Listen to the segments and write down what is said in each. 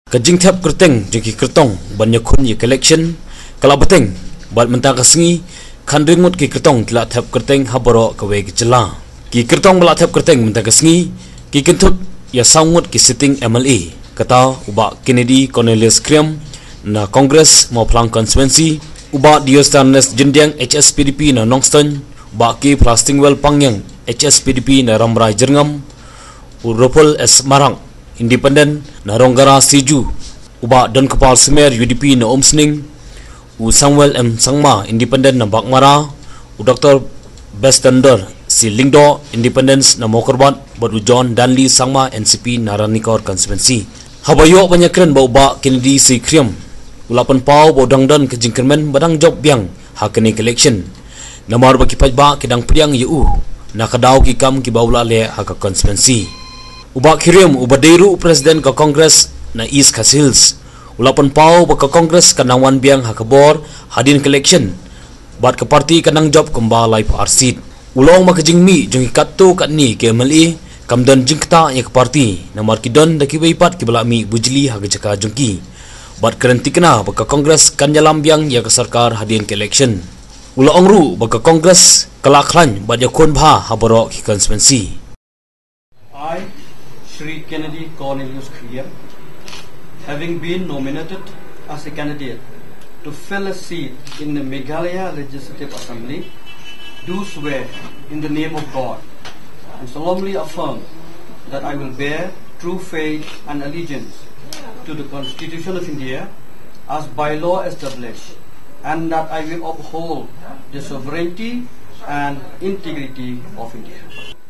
Kajing Thep kyrteng jengki kyrtong ban yakun ye collection kala beteng bat mentang kasengi kan ngut ki kyrtong tila Thep kyrteng haboro kawe gejela ki kyrtong bala Thep kyrteng mentang kasengi ki kynthup ya sangut ki sitting MLA kata uba Kennedy Cornelius Kriam na Kongres mau pelang konstituensi uba Diostanes jendiang HSPDP na Nongston uba ki Plastingwell Pangyang HSPDP na Ramrai Jerngam Uropol S Marang Independen na Ronggara Siju uba Don Kepal Semer UDP na Omsning u Samuel M Sangma Independen na Bakmara u Dr. Bestender si Lingdo Independence na Mokorbat badu John Danley Sangma NCP na Ranikor Konstituensi habayo banyakren ba uba Kennedy si Kriam ulapan pau ba dangdan kejingkermen badang job biang hakene collection namar baki pajba kedang priang yu na kadau ki kam ki baula le haka konstituensi uba Kriam uba Deru presiden ka Kongres na East Khas Hills ulapan pau ba ka Kongres kanangwan biang hakabor hadin collection bat ke parti kanang job kembali parsit ulong makajingmi jong ikatto katni ke MLA kamdan jingkta ya ke parti namar kidon daki weipat ki balami bujli haga jaka jongki bat kerenti kena ba ka Kongres kan jalam biang ya ke sarkar hadin ke election ulong ru ba ka Kongres kalaklan bat yakon bha haboro ki konstituensi I, Shri Kennedy Cornelius Kriam, having been nominated as a candidate to fill a seat in the Meghalaya Legislative Assembly, do swear in the name of God and solemnly affirm that I will bear true faith and allegiance to the Constitution of India as by law established, and that I will uphold the sovereignty and integrity of India.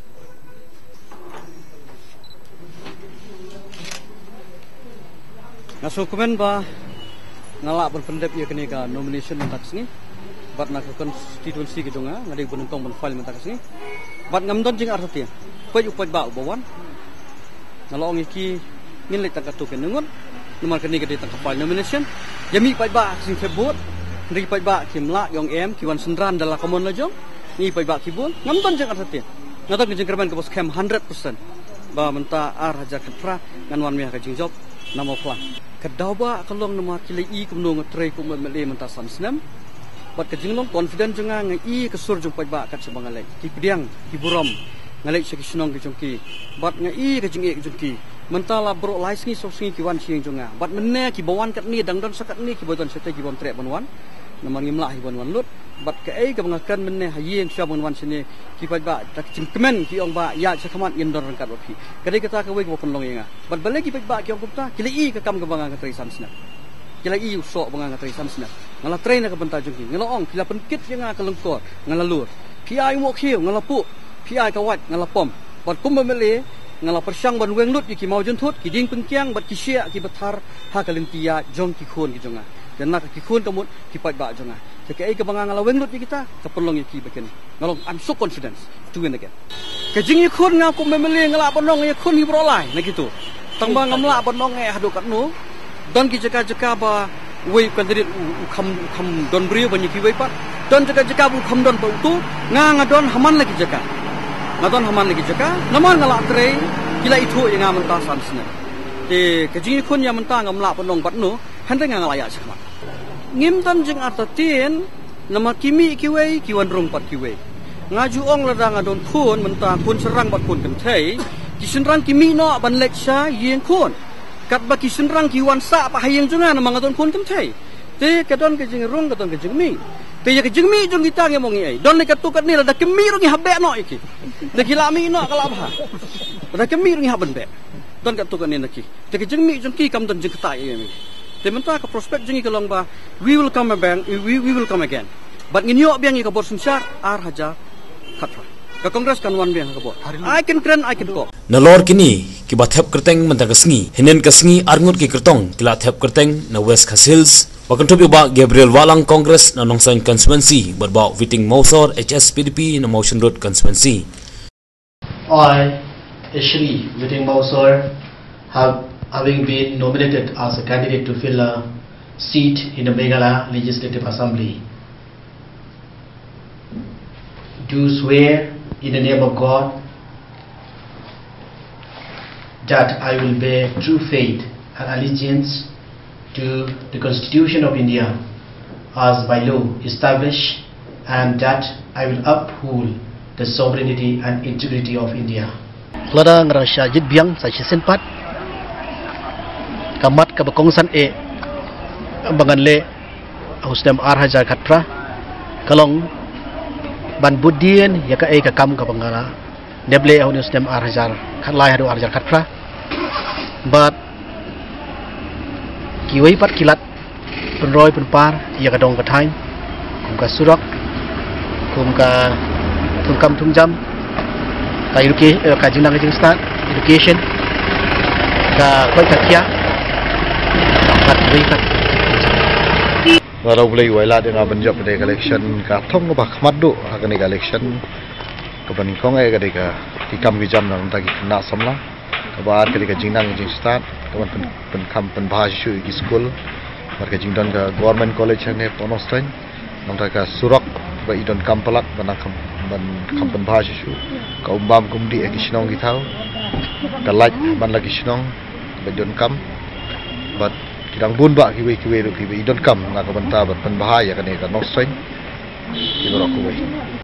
Naso komen ba ngalak berpendap ia kena ka nomination mentak sini bat nak konstituensi gitu nga ngadai benentong ben file mentak sini bat ngamdon jing arti paj upaj ba ubawan ngalong iki ngin lek tak atuken ngut nomor kini gede tak file nomination yami paj ba sing kebut ndri paj ba kimla yong em kiwan sendran dala common la jong ni paj ba kibun ngamdon jing arti ngatak jing kerban ke bos cam 100% ba menta ar hajar ketra nganwan mi ka jing job nama plan kedau ba kalong nama kilai kumno ngatrai kum MLA mentasan senam bat kejinglong confident jenga ngai kesur jung paj ba kat sebangalai ki pediang ki burom ngalai sekisnong ki jongki bat ngai ke jingi jongki mentala bro lais ni sosingi ki wan sieng jonga bat menne ki bawan kat ni dangdon sakat ni ki boton sete ki bon trek bonwan nama ngimlah hi bonwan lut bat ke ai ka bangakan menne hayeng sya bonwan sini ki paj ba tak cingkemen ki ong ba ya sakamat indor rangkat wapi kadai kata ka we ko kon longenga bat balik ki paj ba ki ong kupta kilai ka kam ka banga ka trisan sna kilai usok banga ka trisan sna ngala train ka benta jongki ngala ong kila penkit yang ka lengkor ngala lur ki ai mo khiu ngala pu ki ai ka wat ngala pom bat kum MLA ngala persyang ban weng lut ki mau juntut ki ding pengkiang bat ki sia ki bathar ha ka lentia jong ki khon ki jonga dan nak ki khon kamut ki paj ba jonga kekai ke banga ngala weng lut kita kapelong ki beken ngalong I'm so confident to win again kajing ye khon nga kum MLA ngala ponong ye khon hi brolai na gitu tangba ngamla ponong nge hadu katnu don ki jaka ba wei kandidat kham don brio banyi ki wei pat don jaka bu kham don pa tu nga don haman lagi jaka ngadon haman lagi jaka naman ngala trei kila itu yang ngamenta sansna te kajing khon ya menta ngamla ponong patnu hande ngala ya sakma ngim tan jing artatin nama kimi kiwei kiwan rong pat kiwei ngaju ong ladang adon khon menta khon serang bat khon kenthai kisenrang kimi no ban leksha yeng khon kat ba kisenrang kiwan sa pa hayeng junga nama ngadon khon kenthai te kadon ke jing rong kadon ke jing mi te ya ke jing mi jong kita nge mongi ai don le katu kat ni lada kimi rong habe no iki te kila mi no kala ba lada kimi rong haben be don katu kat ni naki te ke jing mi jong ki kam don jing kata ai mi Tementa ka prospek jengi kalong ba we will come again but nginyo biang ka bor sunsyar ar haja khatra ka Kongres kan wan biang ka bor I can ko nalor kini ki ba Thep kyrteng mentang kasengi hinen kasengi arngut ki kyrtong kila Thep kyrteng na West Khas Hills bakantup ba Gabriel Walang Kongres na Nongsan Constituency berbau Viting Mausor HSPDP na Motion Road Constituency I Shri Viting Mausor having been nominated as a candidate to fill a seat in the Meghalaya Legislative Assembly, do swear in the name of God that I will bear true faith an allegiance to the Constitution of India as by law established, and that I will uphold the sovereignty and integrity of India. Lada ngerasa jidbiang sa sempat kamat kabakongsan banganle husdam arhajar khatra kalong ban budien ya ka kam kabangala neble husdam arhajar khatlai hadu arhajar khatra but kiwai pat kilat penroy penpar ya ka dong ka thain kum ka surak kum ka tungkam tungjam ka ka jinang jing start education ka koi ka kia kat wei kat Warau boleh wala dengan benjok pada election ka thong ba khmat do hakani election ka ban kong ka de ka tikam gi jam nang ta gi na samla ka ba ar ka de ka jingnang jing start ka ban pen kam pen bhashu gi school mar ka jingdon ka government college ne ponostain nang ta ka surak ba idon kam palak ban kam pen bhashu ka umbam kumdi e gi snong gi thau ka laj ban lagi snong ba don kam but kidang bun ba kiwe do kiwe idon kam nga ka banta bat pen bahaya ka ne ka nostrain ki borok kuwe